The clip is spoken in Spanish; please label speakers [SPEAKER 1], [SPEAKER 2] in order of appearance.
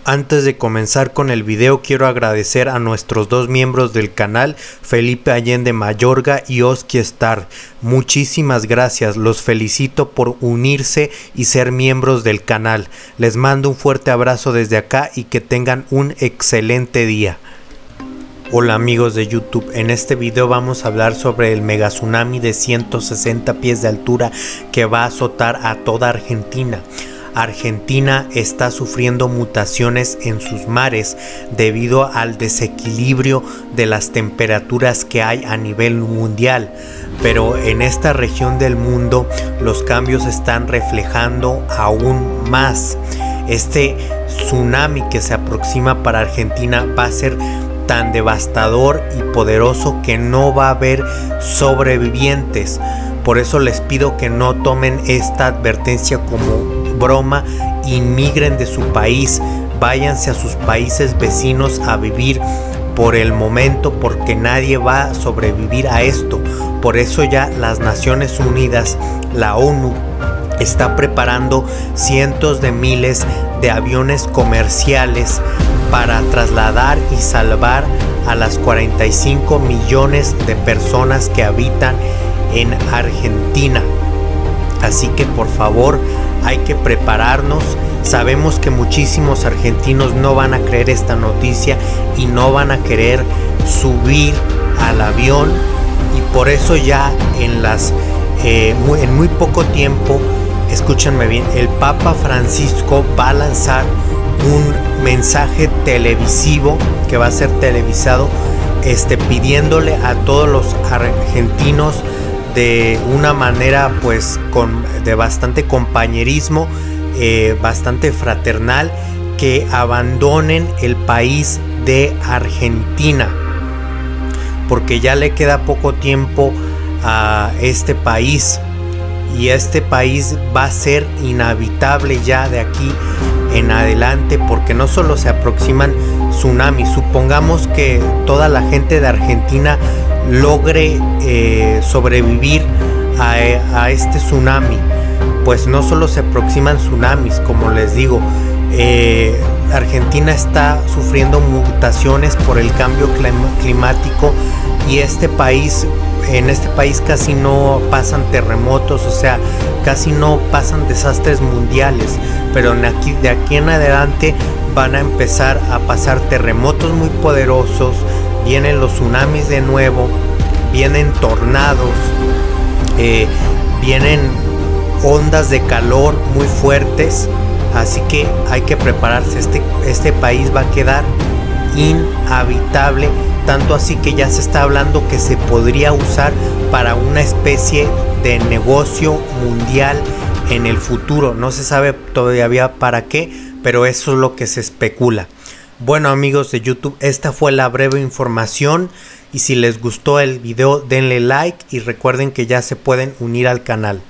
[SPEAKER 1] Antes de comenzar con el video, quiero agradecer a nuestros dos miembros del canal, Felipe Allende Mayorga y Oski Star. Muchísimas gracias, los felicito por unirse y ser miembros del canal. Les mando un fuerte abrazo desde acá y que tengan un excelente día. Hola amigos de YouTube, en este video vamos a hablar sobre el mega tsunami de 160 pies de altura que va a azotar a toda Argentina. Argentina está sufriendo mutaciones en sus mares debido al desequilibrio de las temperaturas que hay a nivel mundial, pero en esta región del mundo los cambios están reflejando aún más. Este tsunami que se aproxima para Argentina va a ser tan devastador y poderoso que no va a haber sobrevivientes. Por eso les pido que no tomen esta advertencia como broma y migren de su país, váyanse a sus países vecinos a vivir por el momento, porque nadie va a sobrevivir a esto. Por eso ya las Naciones Unidas, la ONU, está preparando cientos de miles de aviones comerciales para trasladar y salvar a las 45 millones de personas que habitan en Argentina. Así que por favor, hay que prepararnos. Sabemos que muchísimos argentinos no van a creer esta noticia y no van a querer subir al avión, y por eso ya en muy poco tiempo, escúchenme bien, el Papa Francisco va a lanzar un mensaje televisivo que va a ser televisado, pidiéndole a todos los argentinos de una manera pues de bastante compañerismo, bastante fraternal, que abandonen el país de Argentina, porque ya le queda poco tiempo a este país y este país va a ser inhabitable ya de aquí en adelante, porque no solo se aproximan tsunamis. Supongamos que toda la gente de Argentina logre sobrevivir a este tsunami, pues no solo se aproximan tsunamis, como les digo, Argentina está sufriendo mutaciones por el cambio climático, y en este país casi no pasan terremotos, o sea, casi no pasan desastres mundiales, pero de aquí en adelante van a empezar a pasar terremotos muy poderosos, vienen los tsunamis de nuevo, vienen tornados, vienen ondas de calor muy fuertes. Así que hay que prepararse. Este país va a quedar inhabitable, tanto así que ya se está hablando que se podría usar para una especie de negocio mundial en el futuro. No se sabe todavía para qué, pero eso es lo que se especula. Bueno amigos de YouTube, esta fue la breve información, y si les gustó el video denle like y recuerden que ya se pueden unir al canal.